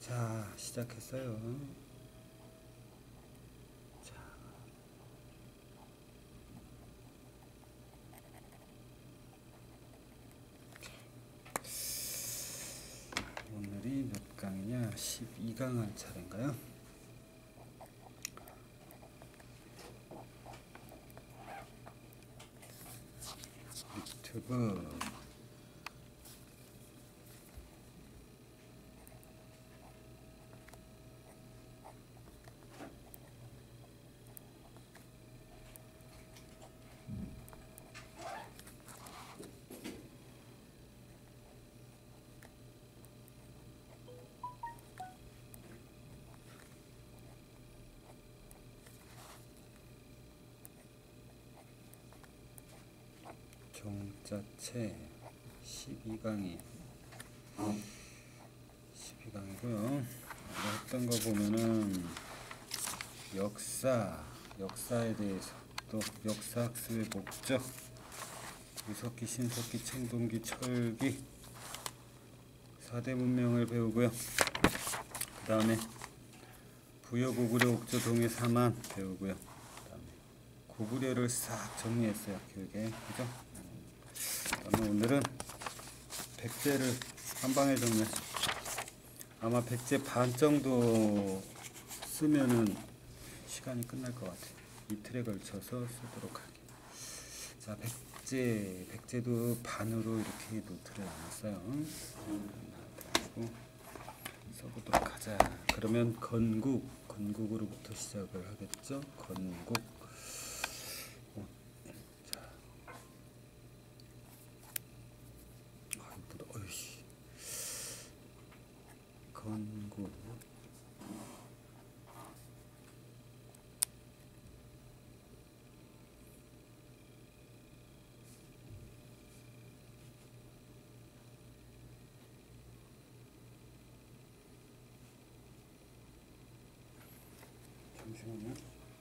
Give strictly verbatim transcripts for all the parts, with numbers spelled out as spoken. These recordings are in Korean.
자, 시작했어요. 자, 오늘이 몇 강이냐? 십이 강 할 차례인가요? 유튜브 종자체 십이 강이 십이 강이고요. 했던 거 보면은 역사, 역사에 대해서, 또 역사 학습의 목적, 구석기, 신석기, 청동기, 철기 사 대 문명을 배우고요. 그 다음에 부여, 고구려, 옥조, 동해, 사만 배우고요. 그 다음에 고구려를 싹 정리했어요, 교육에. 그죠? 그 다음에 오늘은 백제를 한 방에 정리했어요. 아마 백제 반 정도 쓰면은 시간이 끝날 것 같아요. 이틀에 걸쳐서 쓰도록 할게요. 자, 백제, 백제도 반으로 이렇게 노트를 나눴어요. 그리고 써보도록 하자. 그러면 건국, 건국으로부터 시작을 하겠죠. 건국. 어, 자, 아, 힘들어. 어이씨. 건국. 잠시만요.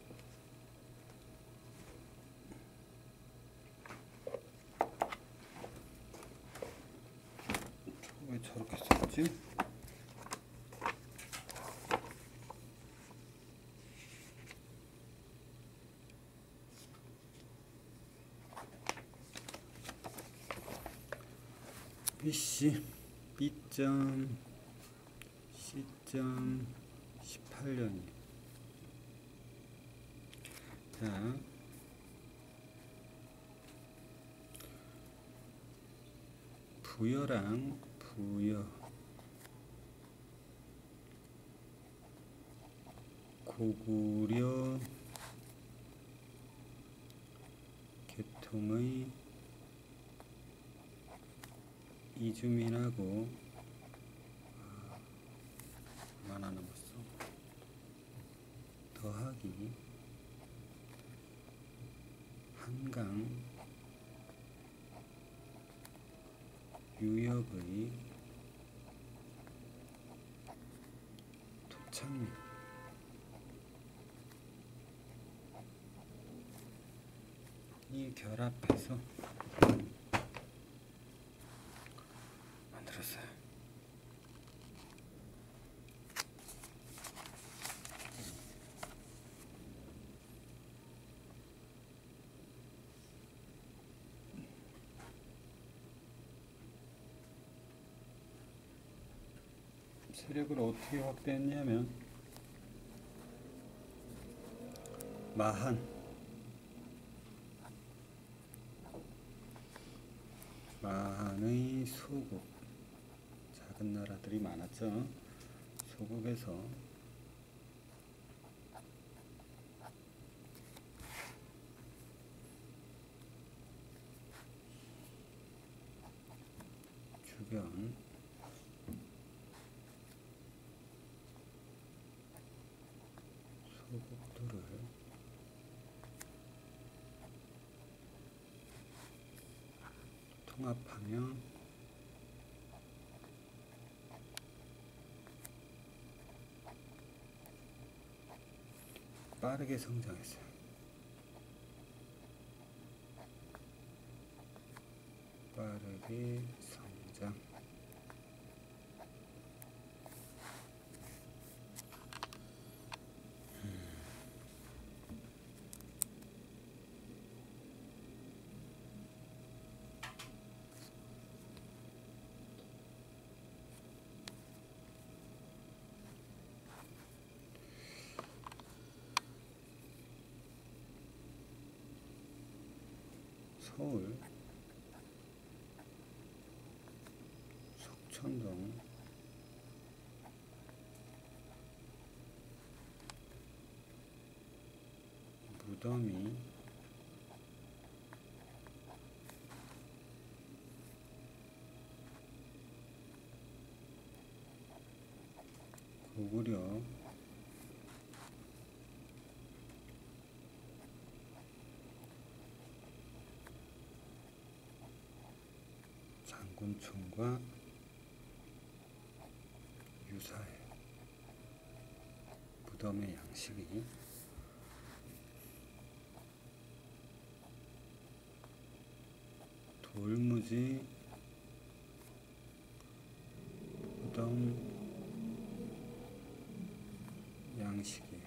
왜 저렇게 썼지? 비씨 B점 C점 십팔 년이. 자, 부여랑 부여, 고구려 계통의 이주민하고 아, 얼마나 남았어? 더하기 한강 유역의 토착민. 이 결합해서 만들었어요. 세력을 어떻게 확대했냐면 마한, 마한의 소국, 작은 나라들이 많았죠. 소국에서 주변 소국들을 통합하며 빠르게 성장했어요. 빠르게 성장. 서울, 석천동, 무덤이, 고구려, 장군총과 유사해. 무덤의 양식이 돌무지, 무덤 양식이에요.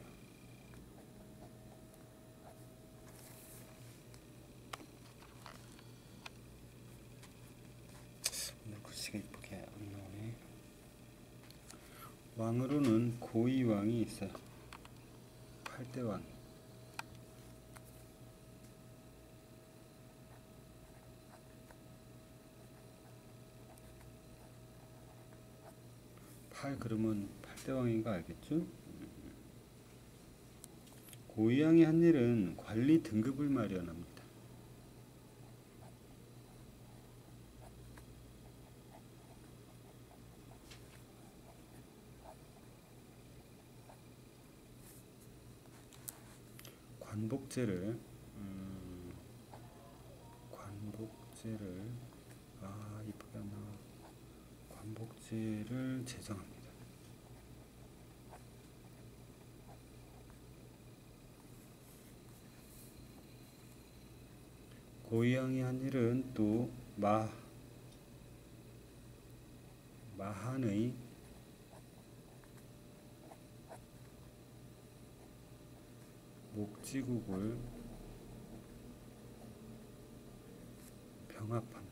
오늘 글씨가 이쁘게 안 나오네. 왕으로는 고이왕이 있어요. 팔대왕. 팔 그러면 팔대왕인 거 알겠죠? 고이왕이 한 일은 관리 등급을 마련합니다. 관복제를 음, 관복제를 아 이쁘게 안 나와. 관복제를 제정합니다. 고이왕이 한 일은 또 마, 마한의 목지국을 병합합니다.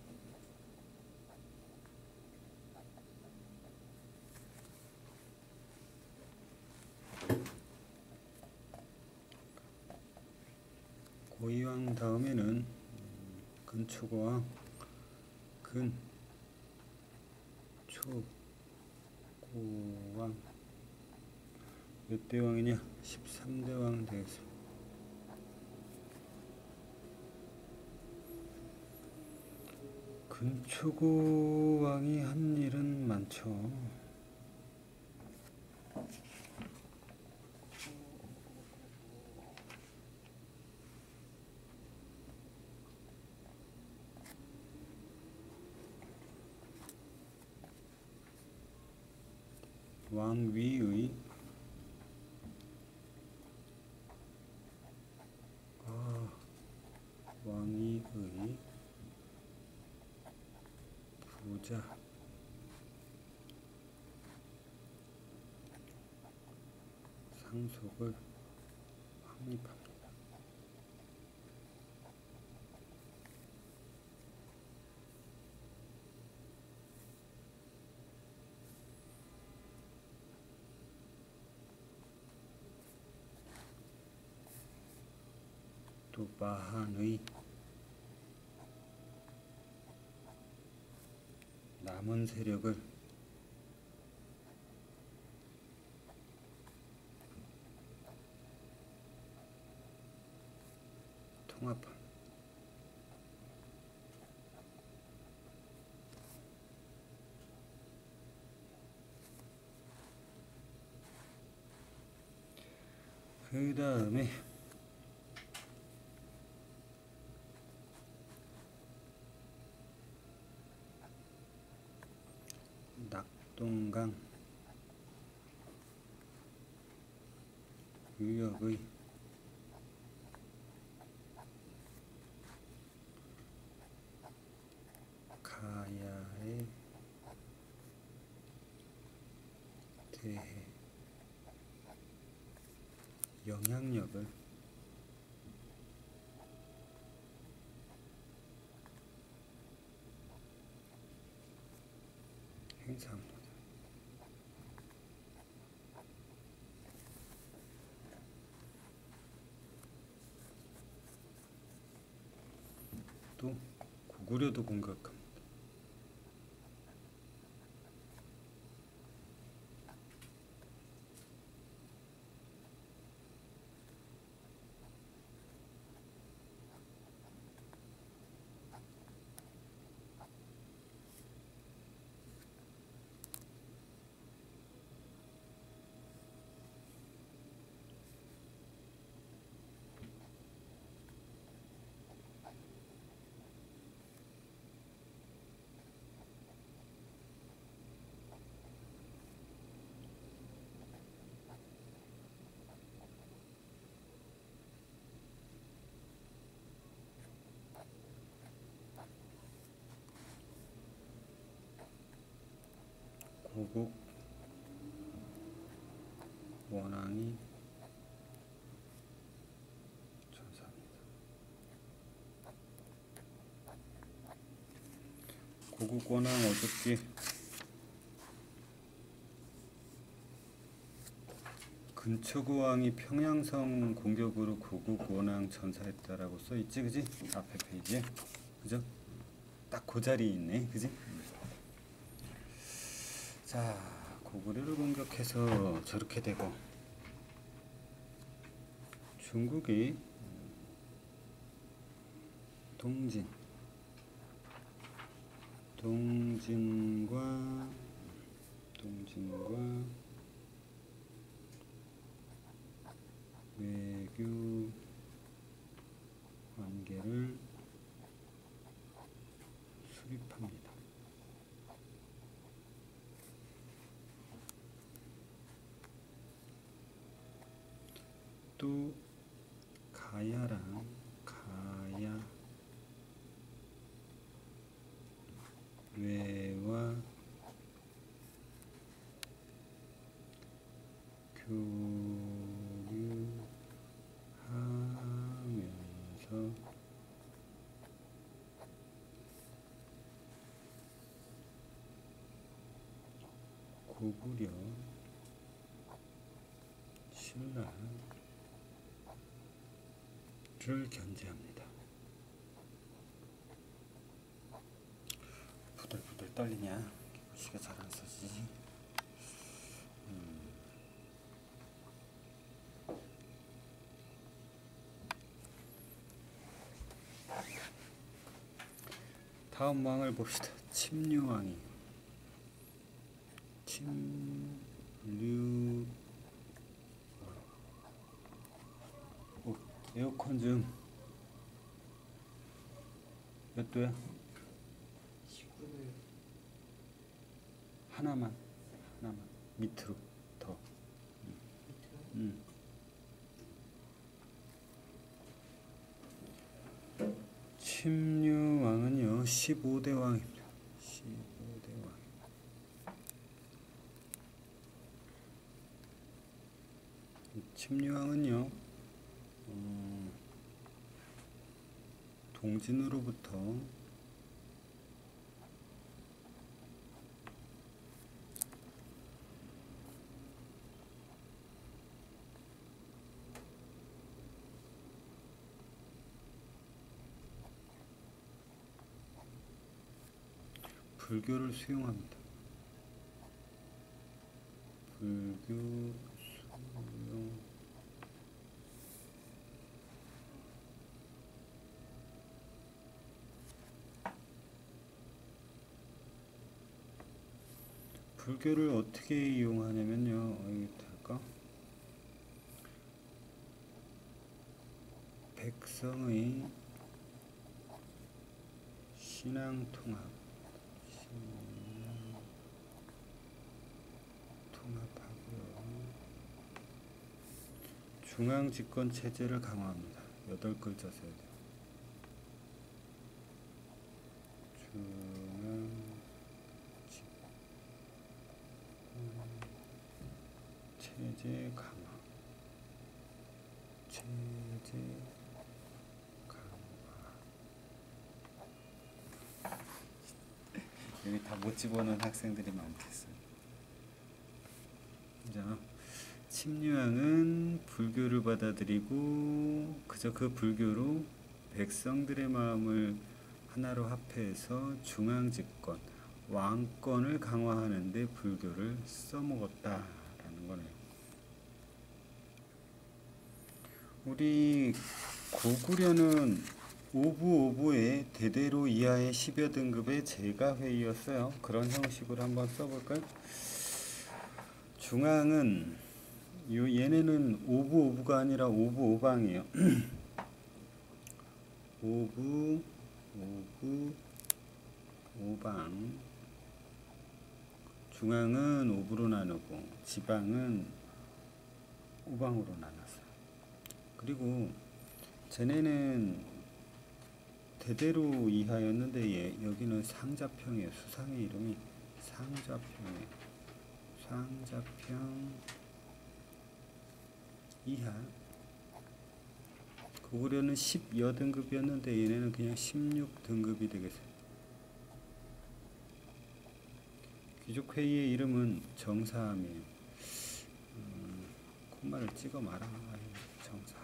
고이왕 다음에는 근초고왕, 근, 초, 고왕. 몇 대왕이냐? 십삼 대왕 되겠습니다. 근초고왕이 한 일은 많죠. 왕위의 아, 왕위의 부자 상속을 확립합니다. 또 마한의 남은 세력을 통합합니다. 그 다음에 낙동강 유역의 가야에 대해 영향력을 행사합니다. 또 고구려도 공격합니다. 고국 원앙이 전사합니다. 고국 원앙 어저께 근초고왕이 평양성 공격으로 고국 원앙 전사했다라고 써있지, 그지? 앞에 페이지에, 그죠? 딱 그 자리에 있네, 그지? 자, 고구려를 공격해서 저렇게 되고 중국이 동진 동진과 동진과 외교 관계를 수립합니다. 또 가야랑 가야 외와 교류하면서 고구려 신라를 견제합니다. 부들부들 떨리냐? 글씨가 잘 안 써지지. 음. 다음 왕을 봅시다. 침류왕이 침류 오, 에어컨 좀 몇 도야? 십구 도요. 하나만 하나만 밑으로 더. 음. 침류왕은요 십오 대 왕입니다. 십오 대 왕. 침류왕은요 어, 동진으로부터 불교를 수용합니다. 불교 수용 불교를 어떻게 이용하냐면요. 여기 할까? 백성의 신앙 통합, 신앙 통합하고요. 중앙 집권 체제를 강화합니다. 여덟 글자 써야 돼요. 중앙 집권 체제 강화. 체제 여기 다 못 집어넣은 학생들이 많겠어요. 자, 침류왕은 불교를 받아들이고 그저 그 불교로 백성들의 마음을 하나로 합해서 중앙집권, 왕권을 강화하는 데 불교를 써먹었다라는 거네요. 우리 고구려는 오부오부의 대대로 이하의 십여 등급의 제가회의였어요. 그런 형식으로 한번 써볼까요? 중앙은 요 얘네는 오부오부가 아니라 오부오방이에요. 오부, 오부, 오방. 중앙은 오부로 나누고 지방은 오방으로 나눴어요. 그리고 쟤네는 대대로 이하였는데 얘, 여기는 상자평이에요. 수상의 이름이 상자평이에요. 상자평 이하. 고구려는 십여 등급이었는데 얘네는 그냥 십육 등급이 되겠어요. 귀족회의의 이름은 정사함이에요. 음, 콤마를 찍어 말아. 정사.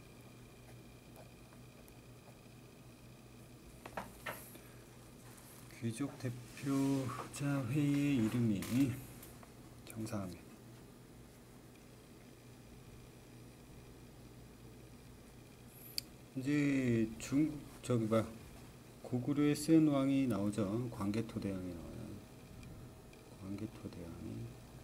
귀족 대표자 회의의 이름이 정사함이에요. 이제 중 저기 봐 고구려의 센 왕이 나오죠. 광개토대왕이 나와요. 광개토대왕이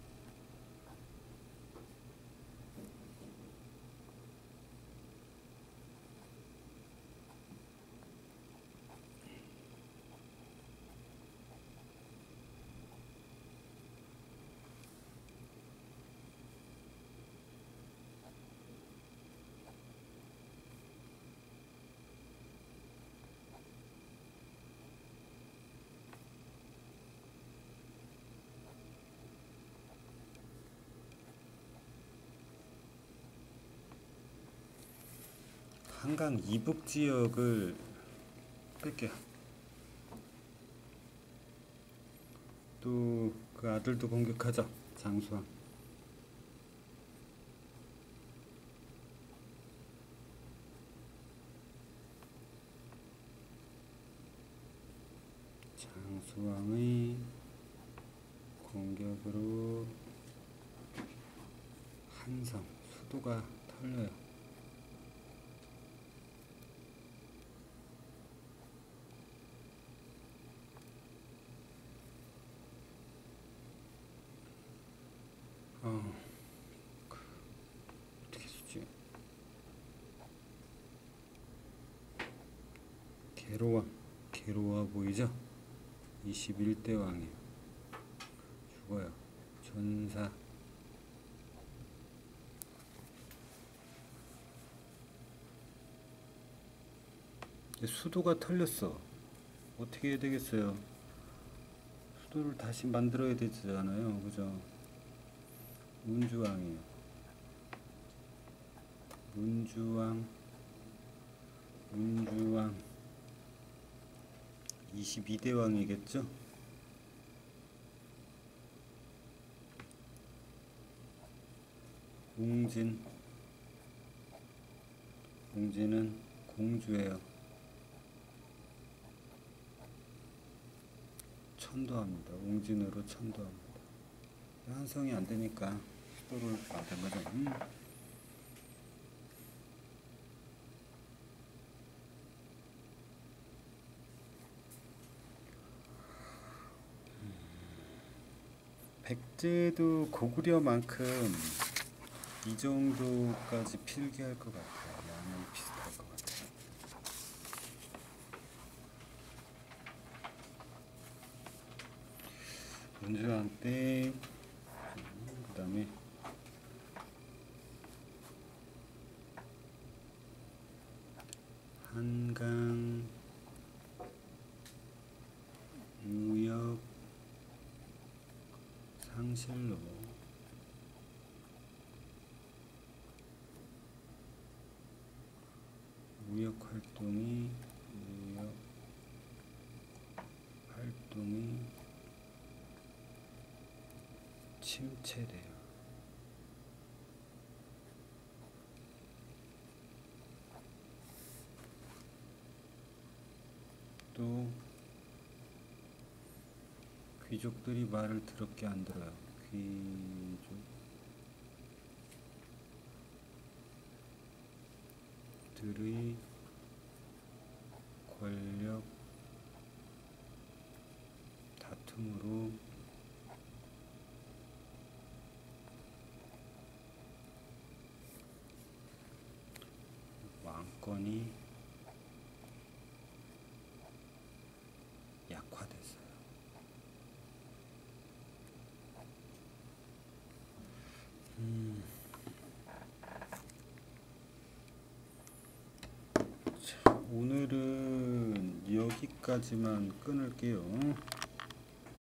한강 이북 지역을 뺄게요. 또 그 아들도 공격하죠. 장수왕. 장수왕의 공격으로 한성 수도가 털려요. 어, 그, 어떻게 쓰지? 개로왕, 개로와 보이죠? 이십일 대 왕이에요. 죽어요. 전사. 수도가 털렸어. 어떻게 해야 되겠어요? 수도를 다시 만들어야 되잖아요. 그죠? 문주왕이요. 문주왕, 문주왕, 이십이 대 왕이겠죠? 웅진, 웅진은 공주예요. 천도합니다. 웅진으로 천도합니다. 한성이 안 되니까 수도를 만든 거죠. 음. 백제도 고구려만큼 이 정도까지 필기할 것 같아요. 양이 비슷할 것 같아요. 문주왕 때, 그 다음에 한강, 무역, 상실로, 무역 활동이, 무역 활동이 침체돼요. 또 귀족들이 말을 더럽게 안 들어요. 귀족들의 권력 다툼으로 왕권이 약화됐어요. 음. 자, 오늘은 여기까지만 끊을게요.